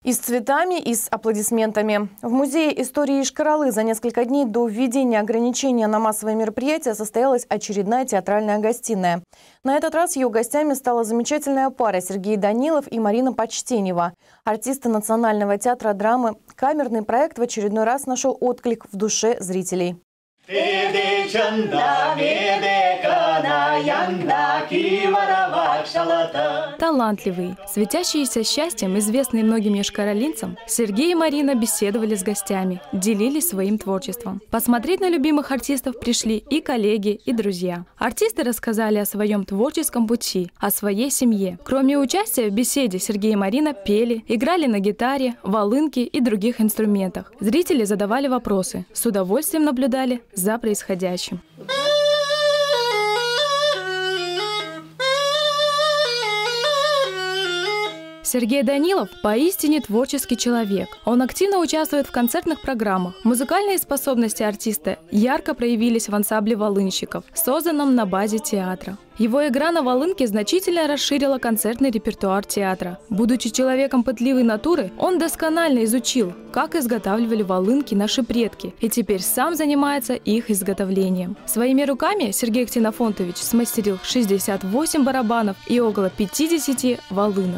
И с цветами, и с аплодисментами. В Музее истории Йошкар-Олы за несколько дней до введения ограничения на массовые мероприятия состоялась очередная театральная гостиная. На этот раз ее гостями стала замечательная пара Сергей Данилов и Марина Почтенева. Артисты Национального театра драмы. Камерный проект в очередной раз нашел отклик в душе зрителей. Талантливый, светящийся счастьем, известный многим йошкар-олинцам, Сергей и Марина беседовали с гостями, делились своим творчеством. Посмотреть на любимых артистов пришли и коллеги, и друзья. Артисты рассказали о своем творческом пути, о своей семье. Кроме участия в беседе, Сергей и Марина пели, играли на гитаре, волынке и других инструментах. Зрители задавали вопросы, с удовольствием наблюдали за происходящим. Сергей Данилов поистине творческий человек. Он активно участвует в концертных программах. Музыкальные способности артиста ярко проявились в ансамбле волынщиков, созданном на базе театра. Его игра на волынке значительно расширила концертный репертуар театра. Будучи человеком пытливой натуры, он досконально изучил, как изготавливали волынки наши предки, и теперь сам занимается их изготовлением. Своими руками Сергей Ксенофонтович смастерил 68 барабанов и около 50 волынок.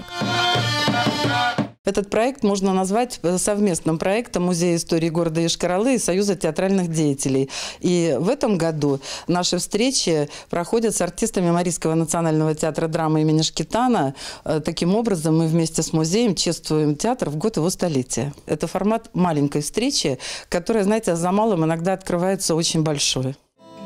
Этот проект можно назвать совместным проектом Музея истории города Йошкар-Олы и Союза театральных деятелей. И в этом году наши встречи проходят с артистами Марийского национального театра драмы имени Шкетана. Таким образом, мы вместе с музеем чествуем театр в год его столетия. Это формат маленькой встречи, которая, знаете, за малым иногда открывается очень большой.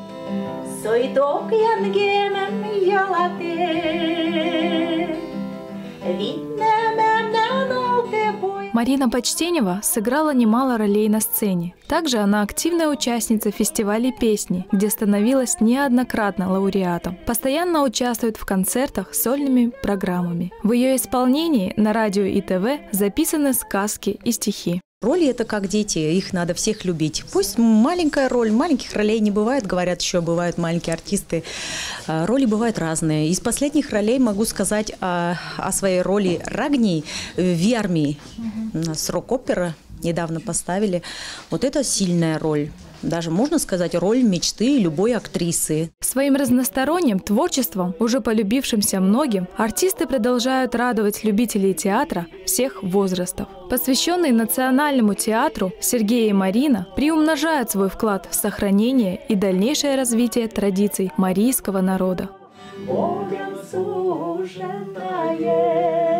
Марина Почтенева сыграла немало ролей на сцене. Также она активная участница фестивалей песни, где становилась неоднократно лауреатом. Постоянно участвует в концертах с сольными программами. В ее исполнении на радио и ТВ записаны сказки и стихи. Роли – это как дети, их надо всех любить. Пусть маленькая роль, маленьких ролей не бывает, говорят, еще бывают маленькие артисты. Роли бывают разные. Из последних ролей могу сказать о своей роли Рагни в Виарме. У нас рок-опера недавно поставили. Вот это сильная роль. Даже, можно сказать, роль мечты любой актрисы. Своим разносторонним творчеством, уже полюбившимся многим, артисты продолжают радовать любителей театра всех возрастов. Посвященные Национальному театру, Сергей и Марина приумножают свой вклад в сохранение и дальнейшее развитие традиций марийского народа.